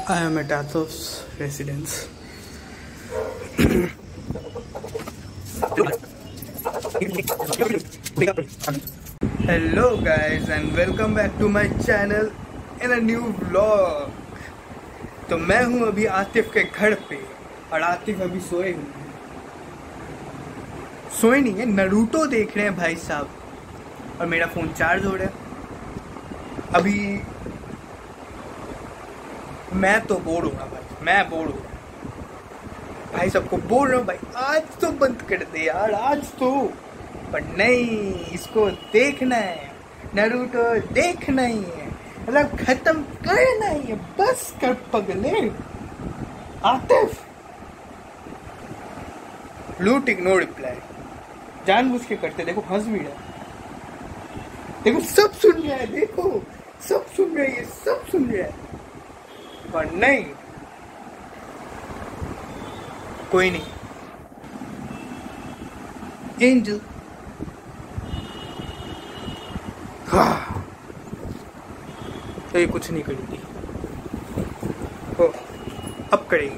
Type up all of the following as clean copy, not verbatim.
I am at Athos residence. Hello guys and welcome back to my channel in a new vlog. तो मैं हूँ अभी आतिफ के घर पे और आतिफ अभी सोए नहीं है, नरूटो देख रहे हैं भाई साहब। और मेरा फ़ोन चार्ज हो रहा है। अभी मैं तो बोर हो रहा भाई, मैं बोर हो रहा भाई, सबको बोल रहा हूँ भाई आज तो बंद कर दे यार, आज तो। पर नहीं, इसको देखना है, नरूटो देखना ही है, मतलब खत्म करना ही है, बस कर पगले। Atif blue tick no reply, जानबूझ के करते, देखो हंस भी रहा है, देखो सब सुन रहा है, देखो सब सुन रहा है, ये सब सुन रहा है। पर नहीं, कोई नहीं, एंजल तो ये कुछ नहीं करेगी, ओ अब करेगी,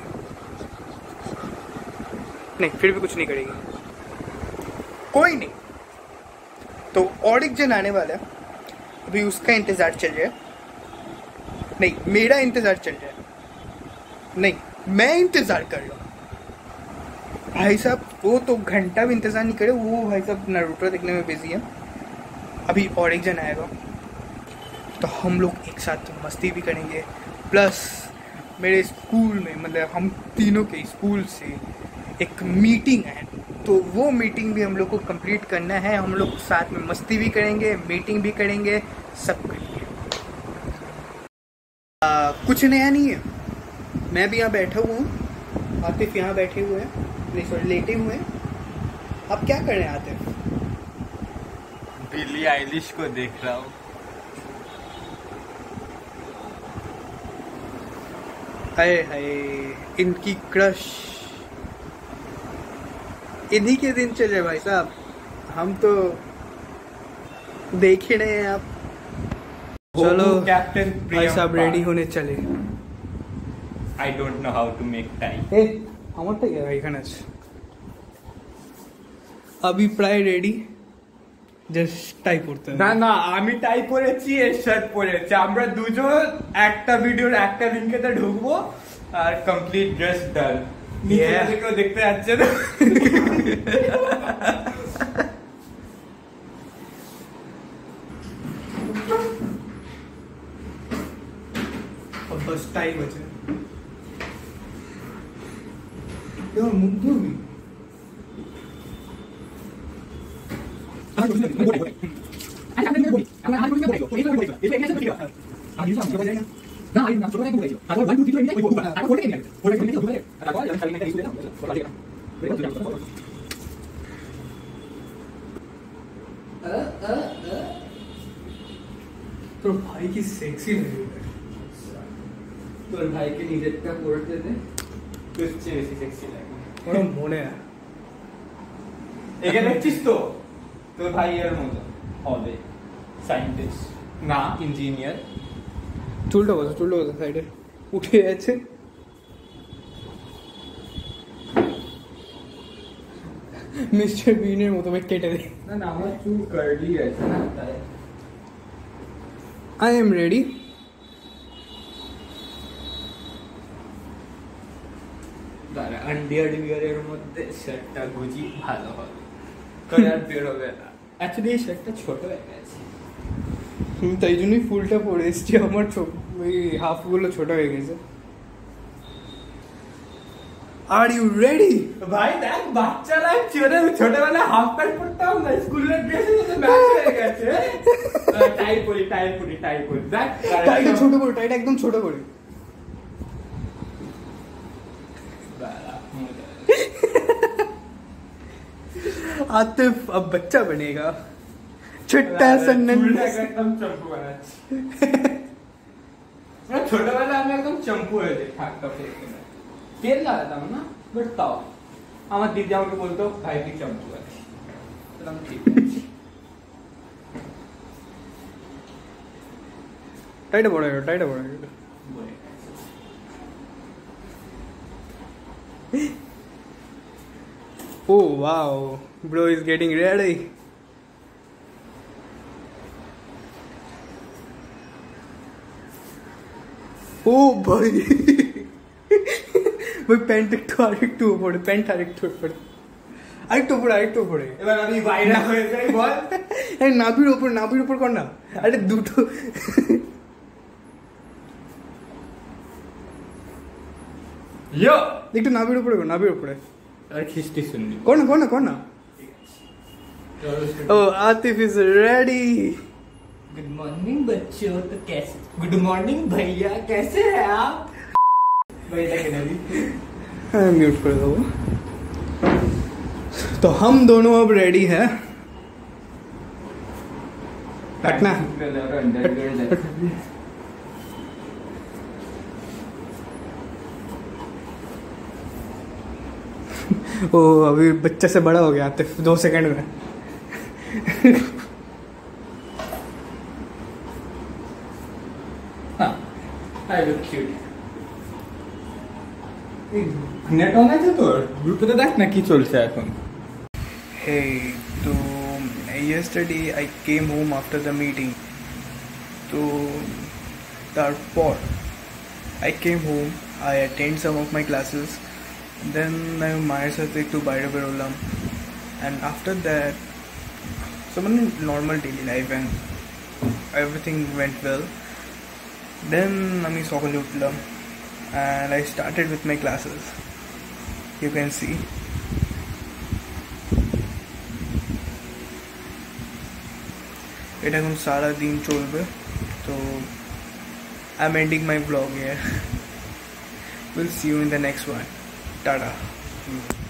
नहीं फिर भी कुछ नहीं करेगी, कोई नहीं। तो और एक जन आने वाला है, अभी उसका इंतजार चल रहा है, नहीं मेरा इंतजार चल रहा है, नहीं मैं इंतजार कर रहा हूँ भाई साहब। वो तो घंटा भी इंतजार नहीं करे, वो भाई साहब नारुतो देखने में बिजी है। अभी और एक जन आएगा तो हम लोग एक साथ मस्ती भी करेंगे, प्लस मेरे स्कूल में, मतलब हम तीनों के स्कूल से एक मीटिंग है, तो वो मीटिंग भी हम लोग को कंप्लीट करना है। हम लोग साथ में मस्ती भी करेंगे, मीटिंग भी करेंगे, सब करेंगे। कुछ नया नहीं है, मैं भी यहाँ बैठा हुआ हूँ, आतिफ यहाँ बैठे हुए हैं, नहीं सॉरी लेटे हुए हैं। आप क्या कर रहे हैं आतिफ? बिली आइलिश को देख रहा हूँ। हाय हाय, इनकी क्रश, इन्हीं के दिन चले भाई साहब, हम तो देख ही रहे हैं। आप चलो कैप्टन भाई साहब रेडी होने चले। I don't know how to make tie. আমারটা এখানে আছে। अभी प्राय रेडी, জাস্ট টাই করতে হবে। না না, আমি টাই পরেছি, এর শার্ট পরেছি, আমরা দুজন একটা ভিডিওর একটা লিংকেতে ঢুকবো আর কমপ্লিট ড্রেস ডান। নিচে কেউ দেখতে যাচ্ছে না। और बस टाई बचे, यार मुंह धोबी। तो भाई की सेक्सी लगी, তোর ভাইকে নিজেরটা পড়তে দে, তোর চেয়ে বেশি সেক্সি লাগে। ওর মনে হয় এখানে দেখছিস তো, তোর ভাই এর মতো হবে সায়েন্টিস্ট না ইঞ্জিনিয়ার। চুলটা বসে সাইডে উঠে যাচ্ছে। মিস্টার বিনের মতো কেটে দে। না না, আমার চুল কার্লি আছে না, তাই। I am ready. দাঁড়া, আন্ডারওয়্যারের মধ্যে শার্টটা গুজি ভালো হবে, তোর আর বের হবে না। অ্যাকচুয়ালি এই শার্টটা ছোট হয়ে গেছে, তাই জন্যই ফুলটা পরে এসছি, আমার ওই হাফগুলো ছোট হয়ে গেছে। Are you ready? ভাই দেখ, বাচ্চা লাগছে, ওদের ছোটবেলায় হাফ প্যান্ট পরতাম না, স্কুলের ড্রেসের সাথে ম্যাচ হয়ে গেছে। টাই পরি দেখ, টাইটা ছোট করে, টাইটা একদম ছোট করে। आतिफ अब बच्चा बनेगा, छोटा सा नन्हा एकदम चंपू বানাচ্ছি। ছোটবেলায় আমি একদম চম্পু হয়ে যাই, থাকতাম তেল লাগাতাম না, বাট তাও আমার দিদি আমাকে বলতো ভাই তুই চম্পু আছিস, ঠিক আছে। টাইটা বড় টাইটা বড় Oh wow, bro is getting ready. Oh boy. ভাই প্যান্ট একটু উপরে, প্যান্ট আরেকটু উপরে, আরেকটু উপরে। এবার আমি বাইরে হয়ে যাই বল। এই নাভির উপর কর না, আরে দুটো। ইয়ো একটু নাভির উপরে কর, নাভির উপরে আর খিস্টি শুনবি। কর না। ও Atif is ready. Good morning बच्चों, तो कैसे? गुड मॉर्निंग भैया, कैसे हैं आप? भैया के नबी म्यूट कर दो। तो हम दोनों अब रेडी हैं। पटना ओ अभी बच्चे से बड़ा हो गया आतिफ 2 सेकंड में। I look cute. Net on আছে তোর? গ্রুপে তো দেখ না কি চলছে এখন। Hey, so yesterday I came home after the meeting. So তারপর I came home, I attended some of my classes, then I মায়ের সাথে একটু বাইরে বেরোলাম, and after that some normal daily life and everything went well. Then আমি সকালে উঠলাম and I started with my classes. You can see. এটা এখন সারা দিন চলবে, তো I'm ending my vlog here. We'll see you in the next one. Tada.